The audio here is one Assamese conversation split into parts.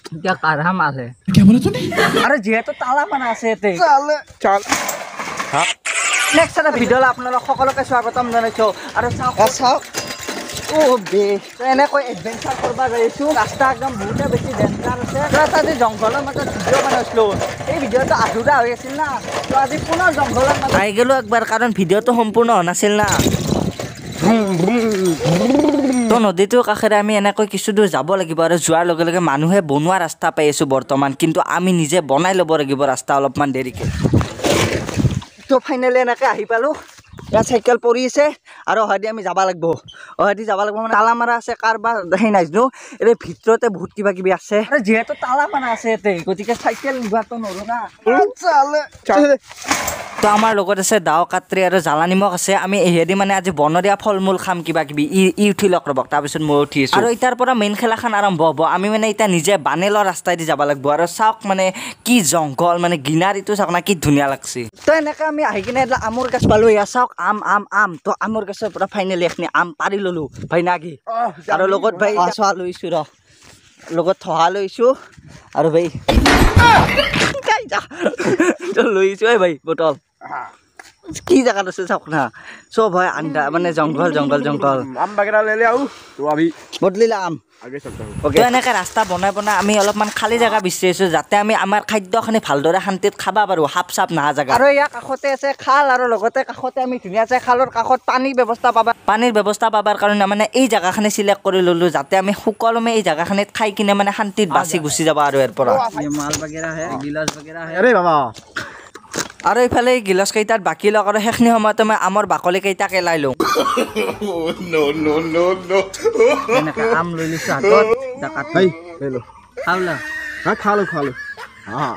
क्या कारहा माल है क्या बोला तूने? अरे जे तो ताला मारा আছে তে चल নেক্সট এটা ভিডিঅ'লৈ আপোনালোক সকলোকে স্বাগতম জনাইছো আৰু চাওক ও বে এনেকৈ এডভেঞ্চাৰ কৰিব যাইছো ৰাস্তা একদম বহুতে বেছি ডেঞ্জাৰ আছে এটা যে জংঘলৰ মাজত ভিডিঅ' বনাইছিলো এই ভিডিঅ'টো আধৰুৱা হৈ আছিল না তো আজি পুনৰ জংঘলৰ মাজত আহি গ'লো একবাৰ কাৰণ ভিডিঅ'টো সম্পূৰ্ণ হোৱা নাছিল না তো নদীটোৰ কাষেৰে আমি এনেকৈ কিছু দূৰ যাব লাগিব আৰু যোৱাৰ লগে লগে মানুহে বনোৱা ৰাস্তা পাই আছো বৰ্তমান কিন্তু আমি নিজে বনাই ল'ব লাগিব ৰাস্তা অলপমান দেৰিকে তো ফাইনেলি এনেকৈ আহি পালোঁ ইয়াত চাইকেল পৰি আছে আৰু অহাদি আমি যাব লাগিব মানে তালা মাৰা আছে কাৰবাৰ সেই নাজানো এই ভিতৰতে বহুত কিবা কিবি আছে আৰু যিহেতু তালা মাৰা আছে ইয়াতে গতিকে চাইকেল নিবাতো নোৱাৰো না তো আমাৰ লগত আছে দাও কাট্ৰি আৰু জ্বালা নিমখ আছে আমি এহেদি মানে আজি বনৰীয়া ফল মূল খাম কিবা কিবি ই উঠি লওক ৰ'বক তাৰপিছত মই উঠি আছোঁ আৰু এতিয়াৰ পৰা মেইন খেলাখন আৰম্ভ হ'ব আমি মানে এতিয়া নিজে বানেলৰ ৰাস্তাইদি যাব লাগিব আৰু চাওক মানে কি জংঘল মানে গ্ৰীনাৰীটো চাওক না কি ধুনীয়া লাগছে তো এনেকৈ আমি আহি কিনে এটা আমৰ গছ পালোঁ এয়া চাওক আম তো আমৰ গছৰ পৰা ফাইনেলি এখিনি আম পাৰি ল'লোঁ ভাই নাকি আৰু লগত ভাই চোৱা লৈছোঁ লগত থহা লৈছোঁ আৰু ভাই লৈছোঁ ভাই বটল কি জায়গাত আছে চাওক না চব হয় আন্ধা মানে জংঘল आम वगैरह ले ले आऊं तो अभी বদলিলা আম आगे चलता हूं তো এনেকৈ ৰাস্তা বনাই আমি অলপমান খালী জেগা বিচাৰিছোঁ যাতে আমি আমাৰ খাদ্যখিনি ভালদৰে শান্তিত খাব পাৰোঁ সাপ চাপ নাহা জেগা আৰু ইয়াৰ কাষতে আছে খাল আৰু লগতে কাষতে আমি ধুনীয়াছে খালৰ কাষত পানীৰ ব্যৱস্থা পাবাৰ কাৰণে মানে এই জেগাখিনি চিলেক্ট কৰি ল'লোঁ যাতে আমি সকলোমে এই জেগাখিনিত খাই কিনে মানে শান্তিত বাচি গুচি যাব আৰু ইয়াৰ পৰা মাল বাগেৰা হে গিলাচ বাগেৰা হে अरे बाबा আৰু এইফালে গিলাচ কেইটাত বাকী লগ আৰু সেইখিনি সময়তে মই আমৰ বাকলি কেইটা কেলাই লওঁ এনেকৈ আম লৈ লৈছোঁ হাতত ডাকাত भाई ले लो খাওলা हां खा लो हां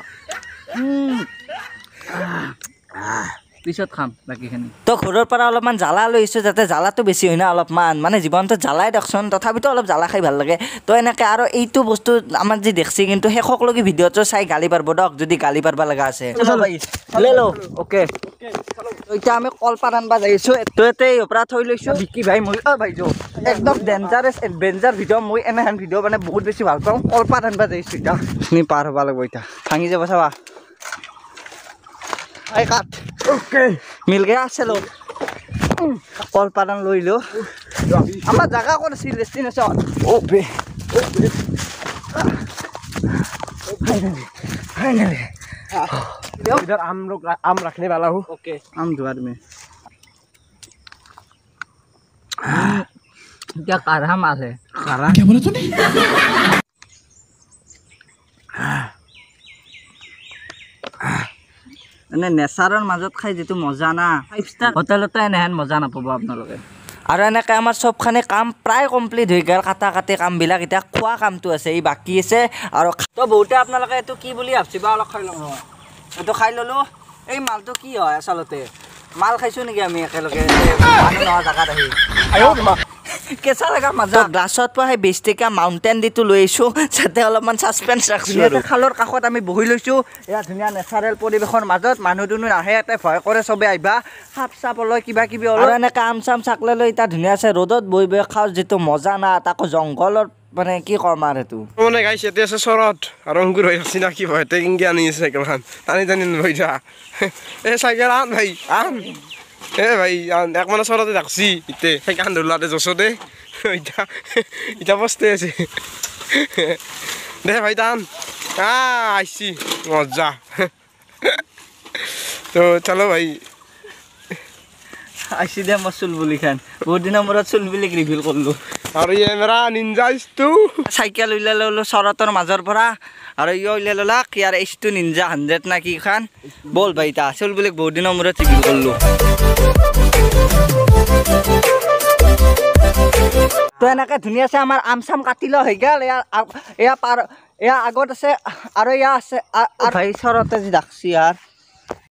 পিছত খাম বাকীখিনি তো ঘৰৰ পৰা অলপমান জ্বালা লৈছোঁ যাতে জ্বালাটো বেছি হয় না অলপমান মানে জীৱনটো জ্বালাই দিয়কচোন তথাপিতো অলপ জ্বালা খাই ভাল লাগে তো এনেকৈ আৰু এইটো বস্তু আমাৰ যি দেখছি কিন্তু শেষকলৈকে ভিডিঅ'টো চাই গালি পাৰিব দিয়ক যদি গালি পাৰিব লগা আছে অ'কে এতিয়া আমি কলপাত আনবা যাইছোঁ এইটোতে পৰা থৈ লৈছোঁ বিকি ভাই মই ভাইছোঁ একদম ডেঞ্জাৰাছ এডভেঞ্চাৰ ভিডিঅ' মই এনেহেন ভিডিঅ' মানে বহুত বেছি ভাল পাওঁ কলপাত আনবা যাইছোঁ এতিয়া আপুনি পাৰ হ'ব লাগিব এতিয়া ভাঙি যাব চাবা আই কাট ओके मिल गया चलो कल पालन लई लो আমার জায়গা কোন আছে ডেস্টিনেশন ওবে फाइनली इधर आम रखने वाला हूँ ओके आम द्वार में क्या कारहा माल है कारहा क्या बोला तूने মানে নেচাৰৰ মাজত খাই যেটো মজা না 5 স্টাৰ হোটেলতে এনেহেন মজা নাপাব আপোনালোকে আৰু এনেকৈ আমাৰ সবখানে কাম প্ৰায় কমপ্লিট হৈ গ'ল কাটা কাটি কামবিলাক এতিয়া খোৱা কামটো আছে এই বাকী আছে আৰু তো বহুতে আপোনালোকে এইটো কি বুলি ভাবছিবা অলপ খাই লওঁ এইটো খাই ল'লোঁ এই মালটো কি হয় আচলতে মাল খাইছোঁ নেকি আমি একেলগে মানুহ নোহোৱা জেগাত আহি কেঁচা লগা মাজা গ্লাছত পোৱা সেই 20 টকীয়া মাউণ্টেন ডিউটো লৈ আহিছোঁ যাতে অলপমান ছাছপেঞ্চ ৰাখিছোঁ আৰু খালৰ কাষত আমি বহি লৈছোঁ এয়া ধুনীয়া নেচাৰেল পৰিৱেশৰ মাজত মানুহ দুনুহ নাহে ইয়াতে ভয় কৰে চবে আহিবা সাপ চাপ লৈ কিবা কিবি আৰু এনেকৈ আম চাম চাকলে লৈ এতিয়া ধুনীয়া আছে ৰ'দত বহি বহি খাওঁ যিটো মজা না তাকো জংঘলত মানে কি ক'ম আৰু এইটো মানে গাইছে এতিয়া আছে চৰত আৰু অংকুৰ হৈ আছে না কি ভয় টেকিংকে আনি আছে চাইকেলখন টানি লৈ যা এই চাইকেল আন ভাই আন এ ভাই এক মানে চৰতে দেখছি ইতে সেইকান ধৰলাতে জছতে ইটা বস্তে আছে দে ভাই টান আইছি মজা তো চলো ভাই আইছি দে মই চুল বুলি খান বহুত দিনৰ মূৰত চুল বুলি ৰিভিল কৰিলোঁ আৰু এই মেৰা নিনজা ইষ্টু চাইকেল উলিয়াই ল'লোঁ চৰতৰ মাজৰ পৰা আৰু ইয়ে উলিয়াই ল'লাক ইয়াৰ ইষ্টু নিনজা 100 না কি খান বল ভাই তা চুল বুলি বহুত দিনৰ মূৰত ৰিভিল কৰিলোঁ তো এনেকৈ ধুনীয়াছে আমাৰ আম চাম কাটি লোৱা হৈ গ'ল এয়া আগত আছে আৰু এয়া আছে ভাই চৰতে যি ডাকছি ইয়াৰ